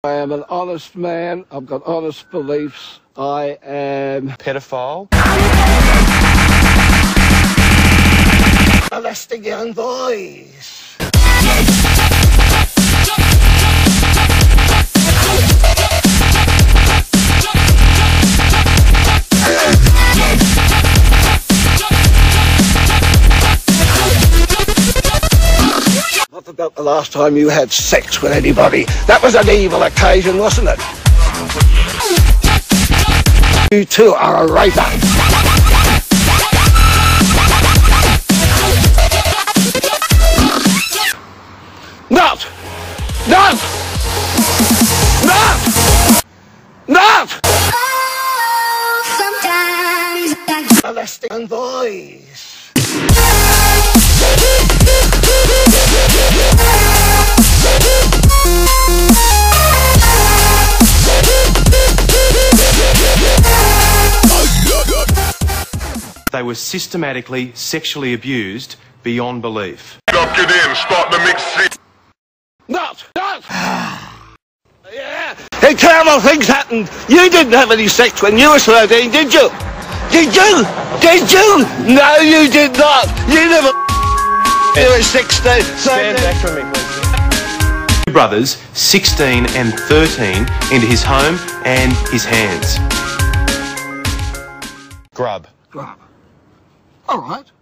I am an honest man. I've got honest beliefs. I am pedophile, molesting young boys. What about the last time you had sex with anybody? That was an evil occasion, wasn't it? You too are a raper. Not! Molesting boys. They were systematically sexually abused beyond belief. Get in, start the mix. Not! Yeah! Hey, terrible things happened. You didn't have any sex when you were 13, did you? Did you? Did you? No, you did not. You never. You were 16. Stand back from me, please. Two brothers, 16 and 13, into his home and his hands. Grub. All right.